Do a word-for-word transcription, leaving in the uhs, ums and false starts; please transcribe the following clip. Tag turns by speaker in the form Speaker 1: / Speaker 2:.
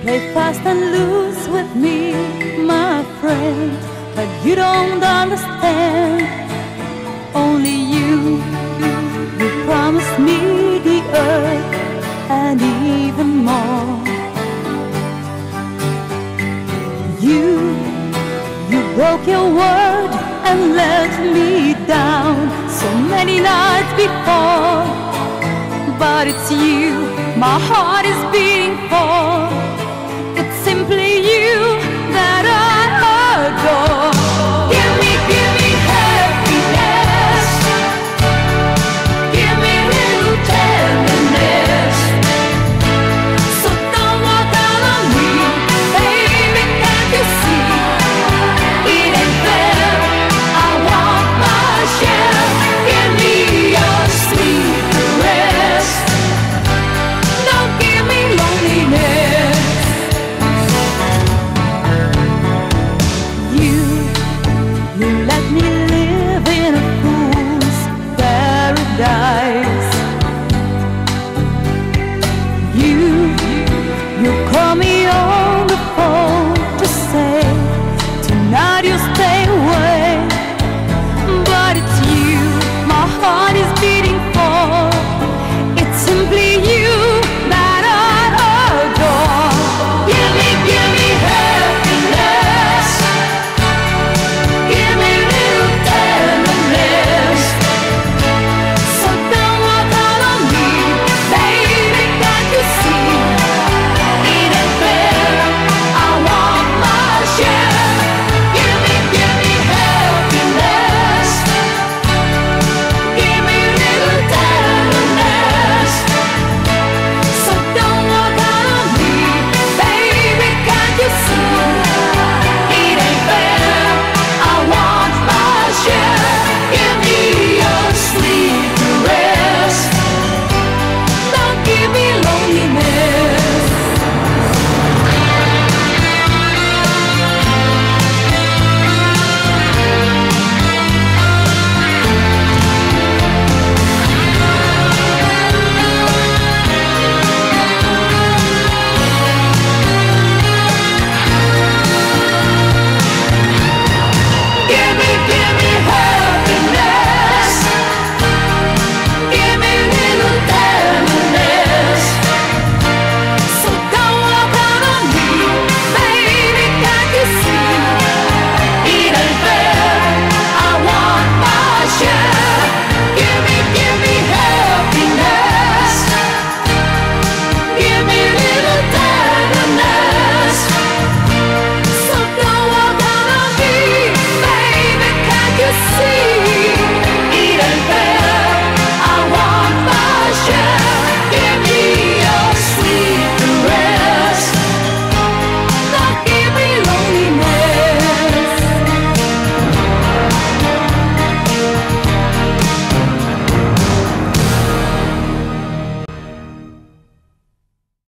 Speaker 1: Play fast and loose with me, my friend, but you don't understand. Only you, you promised me the earth and even more. You, you broke your word and let me down so many nights before. But it's you my heart is beating for. It's simply you that I adore. Give me, give me happiness. Give me little tenderness. So don't walk out on me, baby, can't you see? It ain't fair, I want my share. Give me your sweet caress. Don't give me loneliness. You, you let me live in a fool's paradise.